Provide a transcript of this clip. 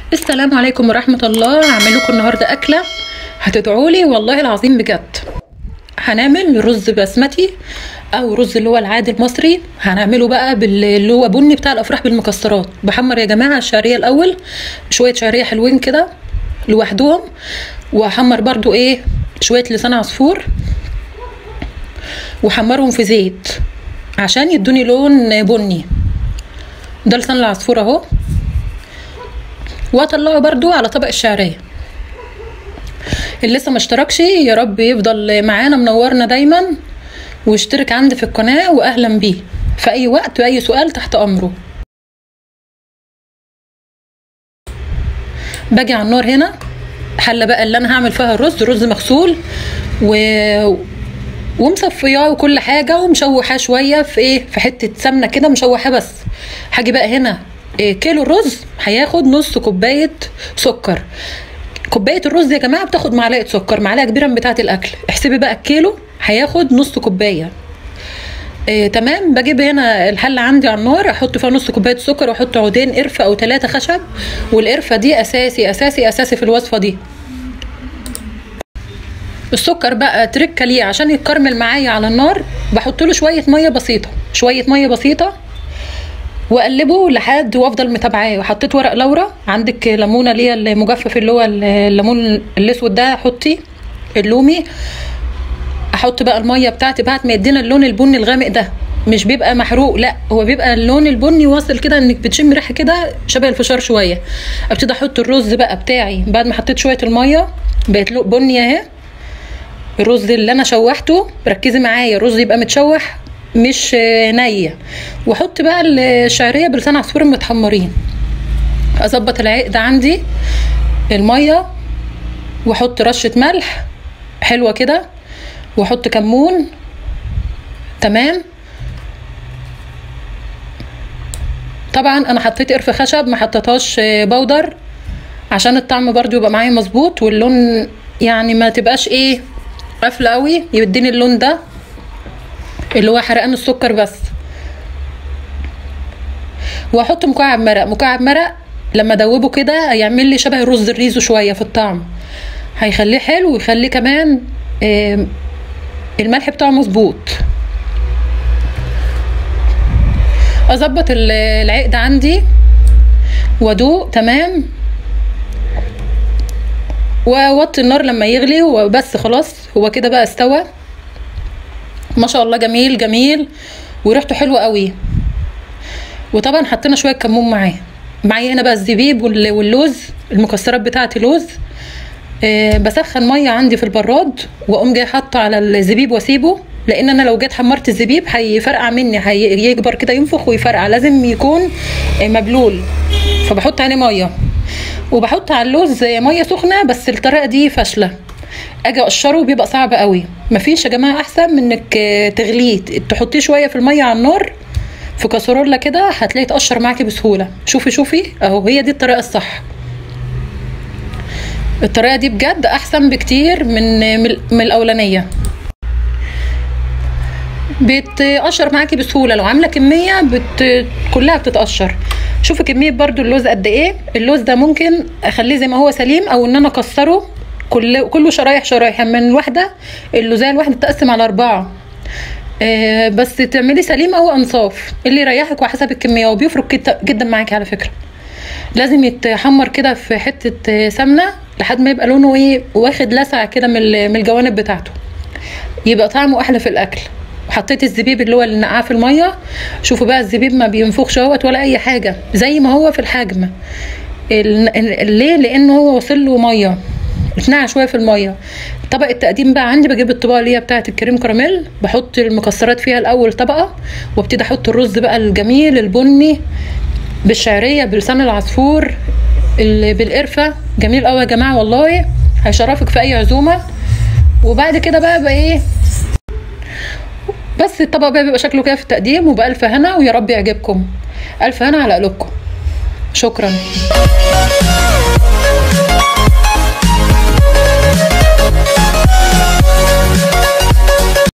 السلام عليكم ورحمة الله. هعمل لكم النهاردة أكلة هتدعولي والله العظيم بجد. هنعمل رز بسمتي أو رز اللي هو العادي المصري. هنعمله بقى اللي هو بني بتاع الأفراح بالمكسرات. بحمر يا جماعة الشعرية الأول، شوية شعرية حلوين كده لوحدهم، وهحمر برضو شوية لسان عصفور وحمرهم في زيت عشان يدوني لون بني. ده لسان العصفور اهو، واطلعه برضو على طبق الشعريه. اللي لسه ما اشتركش يا رب يفضل معانا منورنا دايما، واشترك عندي في القناه واهلا بيه في اي وقت واي سؤال تحت امره. باجي على النار هنا حله بقى اللي انا هعمل فيها رز مغسول ومصفياه وكل حاجه ومشوحاه شويه في حته سمنه كده مشوحاه. بس هاجي بقى هنا كيلو الرز هياخد نص كوبايه سكر. كوبايه الرز يا جماعه بتاخد معلقه سكر، معلقه كبيره من بتاعه الاكل. احسبي بقى الكيلو هياخد نص كوبايه. تمام. بجيب هنا الحله عندي على النار، احط فيها نص كوبايه سكر واحط عودين قرفه او 3 خشب، والقرفه دي اساسي اساسي اساسي في الوصفه دي. السكر بقى تركه ليه عشان يتكرمل معايا على النار. بحط له شويه ميه بسيطه شويه ميه بسيطه واقلبه لحد وافضل متابعاه. وحطيت ورق لورا، عندك ليمونه اللي هي المجفف اللي هو الليمون الاسود ده حطي، اللومي. احط بقى الميه بتاعتي بعد ما يدينا اللون البني الغامق ده، مش بيبقى محروق، لا هو بيبقى اللون البني واصل كده انك بتشم ريحه كده شبه الفشار شويه. ابتدي احط الرز بقى بتاعي بعد ما حطيت شويه الميه، بقت بني اهي. الرز اللي انا شوحته، ركزي معايا، الرز يبقى متشوح مش نيه. واحط بقى الشعريه بلسان عصفور متحمرين. اظبط العقد عندي الميه، واحط رشه ملح حلوه كده، واحط كمون. تمام. طبعا انا حطيت قرفه خشب، ما حطيتهاش بودر عشان الطعم برضو يبقى معايا مظبوط، واللون يعني ما تبقاش قافله قوي، يديني اللون ده اللي هو حرقان السكر بس. واحط مكعب مرق لما ادوبه كده هيعمل لي شبه الرز الريزو شويه في الطعم، هيخليه حلو ويخليه كمان الملح بتاعه مظبوط. اظبط العقد عندي وادوق. تمام. واوطي النار لما يغلي وبس. خلاص هو كده بقى استوى ما شاء الله، جميل جميل وريحته حلوه قوي. وطبعا حطينا شويه كمون معايا هنا بقى الزبيب واللوز، المكسرات بتاعتي لوز. بسخن ميه عندي في البراد، واقوم جاي حاطه على الزبيب واسيبه، لان انا لو جيت حمرت الزبيب هيفرقع مني، هيكبر كده ينفخ ويفرقع، لازم يكون مبلول. فبحط عليه ميه، وبحط على اللوز ميه سخنه، بس الطريقه دي فاشله. اجي اقشره بيبقى صعب قوي. مفيش يا جماعه احسن من انك تغليه، تحطيه شويه في الميه على النار في كاسرولة كده، هتلاقيه اتقشر معاكي بسهوله. شوفي اهو، هي دي الطريقه الصح. الطريقه دي بجد احسن بكتير من الاولانيه، بتقشر معاكي بسهوله. لو عامله كميه كلها بتتقشر. شوفي كميه برضو اللوز قد ايه. اللوز ده ممكن اخليه زي ما هو سليم، او ان انا اكسره كله شرايح من الواحده. اللوزايه الواحده تقسم على 4، بس تعملي سليم او انصاف اللي يريحك وحسب الكميه، وبيفرق جدا معاكي على فكره. لازم يتحمر كده في حته سمنه لحد ما يبقى لونه واخد لسعه كده من الجوانب بتاعته، يبقى طعمه احلى في الاكل. حطيت الزبيب اللي هو اللي نقعاه في الميه. شوفوا بقى الزبيب ما بينفخش ولا اي حاجه، زي ما هو في الحجم. ليه؟ لانه هو وصل له ميه، اتنقع شويه في الميه. طبق التقديم بقى عندي، بجيب الطبقه اللي هي بتاعه الكريم كراميل، بحط المكسرات فيها الاول طبقه، وابتدي احط الرز بقى الجميل البني بالشعريه بلسان العصفور بالقرفه. جميل قوي يا جماعه والله، هيشرفك في اي عزومه. وبعد كده بقى بس الطبق بقى بيبقى شكله كده في التقديم. وبألف هنا، ويا رب يعجبكم. ألف هنا على قلوبكم. شكرا.